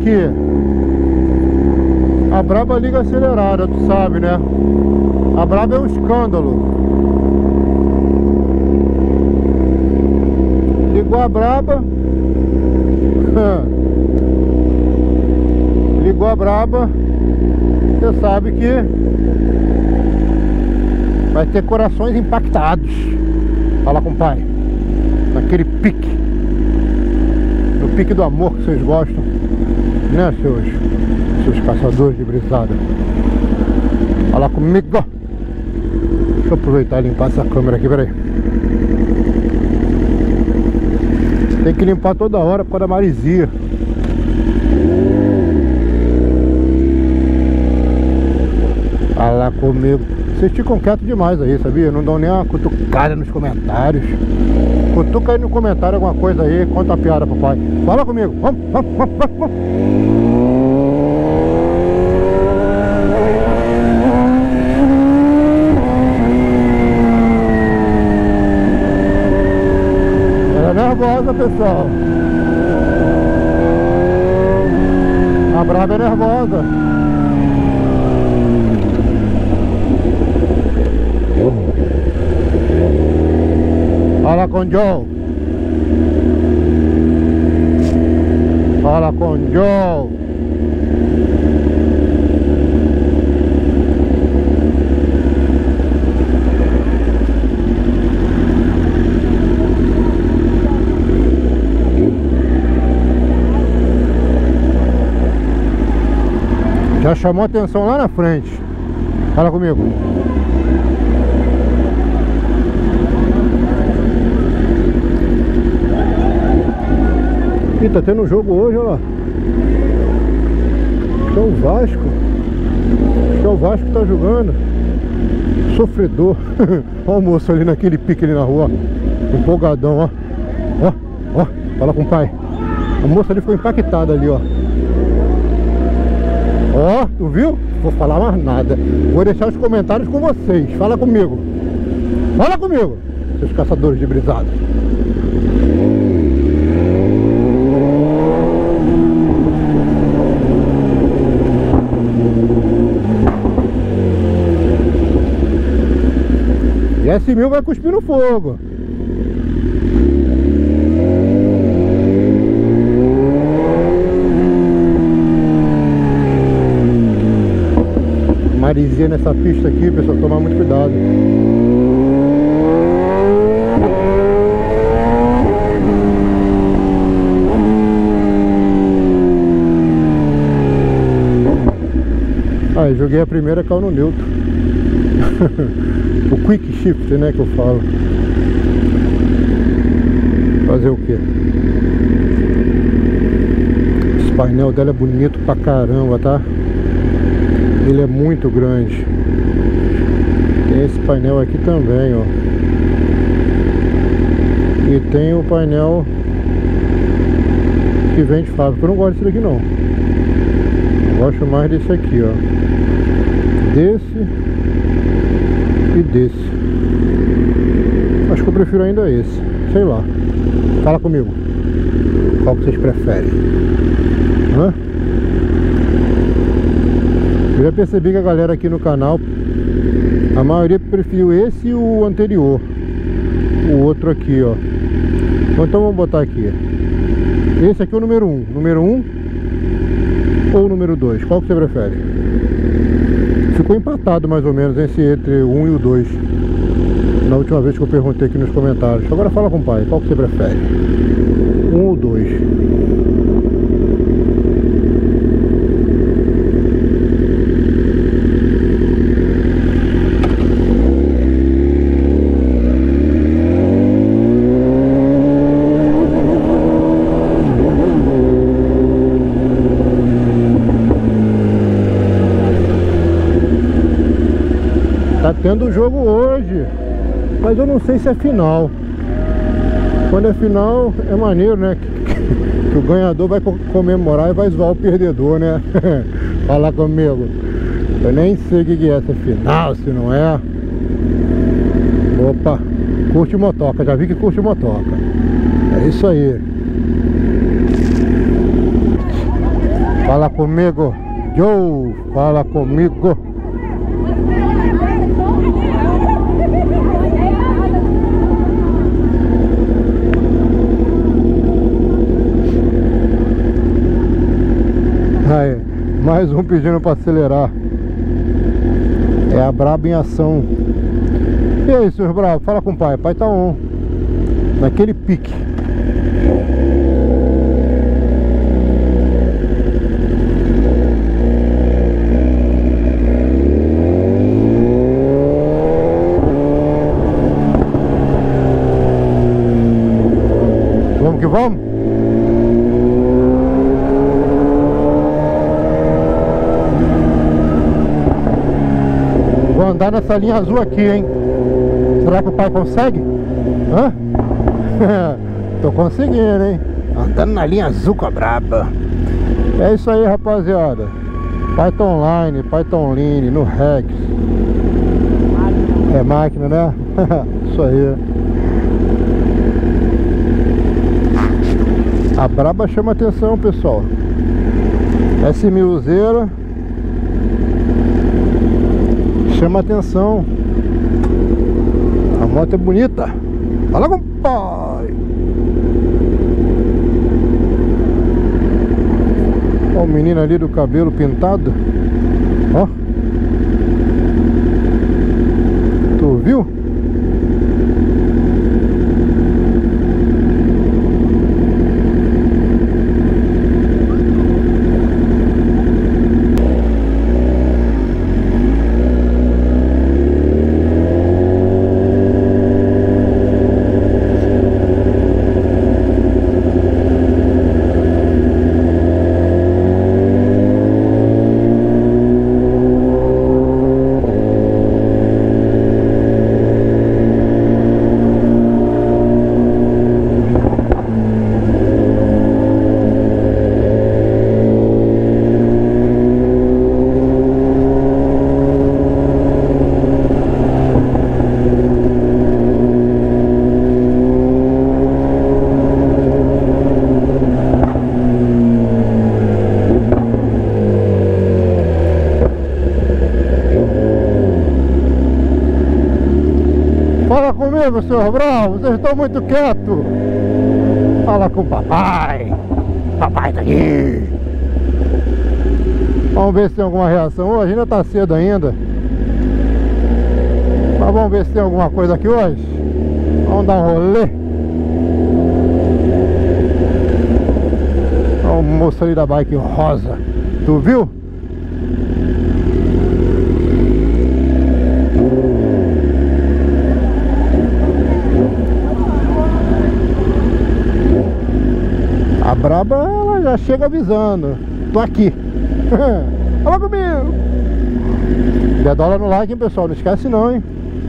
aqui. A braba liga acelerada, tu sabe, né? A braba é um escândalo. Ligou a braba. Ligou a braba. Você sabe que vai ter corações impactados. Fala com o pai. Naquele pique. No pique do amor que vocês gostam, né, seus caçadores de brisada? Fala comigo. Deixa eu aproveitar e limpar essa câmera aqui, peraí. Tem que limpar toda hora por causa da maresia. Fala comigo. Vocês ficam quietos demais aí, sabia? Não dão nem uma cutucada nos comentários. Cutuca aí no comentário alguma coisa aí, conta a piada pro pai. Fala comigo. Vamos. Ela é nervosa, pessoal. A brava é nervosa. Fala com Joe. Fala com Joe. Já chamou a atenção lá na frente. Fala comigo. Ih, tá tendo um jogo hoje, olha lá. Acho que é o Vasco. Acho que é o Vasco que tá jogando. Sofredor. Olha o moço ali naquele pique ali na rua. Empolgadão, ó. Ó. Fala com o pai. O moço ali ficou impactado ali, ó. Ó, tu viu? Vou falar mais nada. Vou deixar os comentários com vocês. Fala comigo. Fala comigo, seus caçadores de brisada. E S1000 vai cuspir no fogo. Maresia nessa pista aqui, pessoal, tomar muito cuidado. Aí, joguei a primeira, caiu no neutro. O quick shift, né, que eu falo. Fazer o quê? Esse painel dela é bonito pra caramba, tá? Ele é muito grande. Tem esse painel aqui também, ó. E tem o painel que vem de fábrica. Eu não gosto desse daqui não. Eu gosto mais desse aqui, ó. Desse e desse. Acho que eu prefiro ainda esse. Sei lá. Fala comigo. Qual que vocês preferem? Hã? Eu já percebi que a galera aqui no canal, a maioria preferiu esse e o anterior. O outro aqui, ó. Então vamos botar aqui. Esse aqui é o número 1. Número 1 ou o número 2? Qual que você prefere? Ficou empatado mais ou menos entre o 1 e o 2. Na última vez que eu perguntei aqui nos comentários. Agora fala com o pai, qual que você prefere? 1 ou 2? Tá tendo jogo hoje, mas eu não sei se é final. Quando é final é maneiro, né? Que o ganhador vai comemorar e vai zoar o perdedor, né? Fala comigo. Eu nem sei o que é, se é final, se não é. Opa, curte motoca, já vi que curte motoca. É isso aí. Fala comigo, Joe, fala comigo. Aí, mais um pedindo para acelerar. É a braba em ação. E aí, senhor bravo, fala com o pai. Pai tá on, naquele pique. Vamos que vamos? Vou andar nessa linha azul aqui, hein? Será que o pai consegue? Hã? Tô conseguindo, hein? Andando na linha azul com a braba. É isso aí, rapaziada. Python Online, Python Line, no Rex. É máquina, né? Isso aí. A braba chama atenção, pessoal. S1000 chama atenção. A moto é bonita. Fala, compadre. Olha o menino ali do cabelo pintado. Ó. Tu viu? Fala comigo, senhor Bravo, vocês estão muito quietos. Fala com o papai. Papai tá aqui. Vamos ver se tem alguma reação hoje, ainda tá cedo ainda. Mas vamos ver se tem alguma coisa aqui hoje. Vamos dar um rolê. Olha o moço ali da bike rosa. Tu viu? A braba, ela já chega avisando. Tô aqui. Fala comigo. Dedola no like, hein, pessoal. Não esquece não, hein.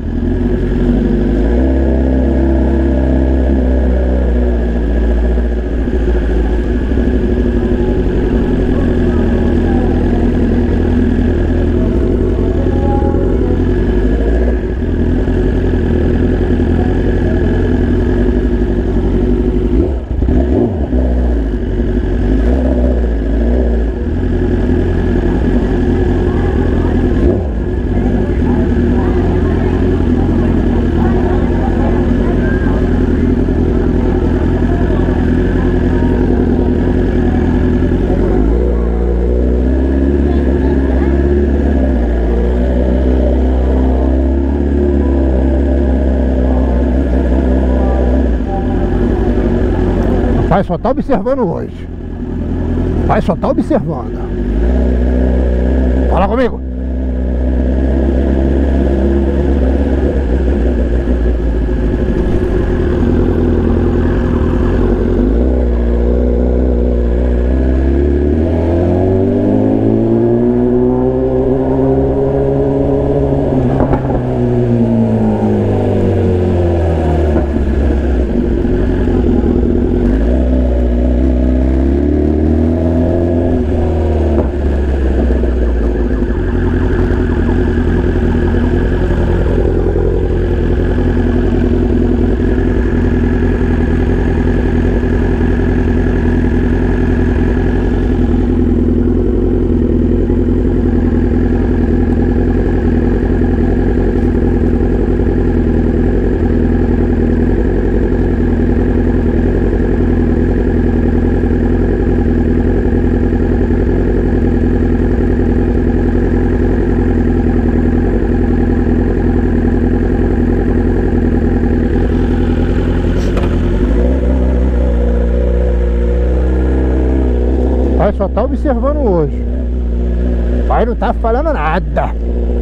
Pai só tá observando hoje. Pai só tá observando. Fala comigo. observando hoje. O pai não tá falando nada.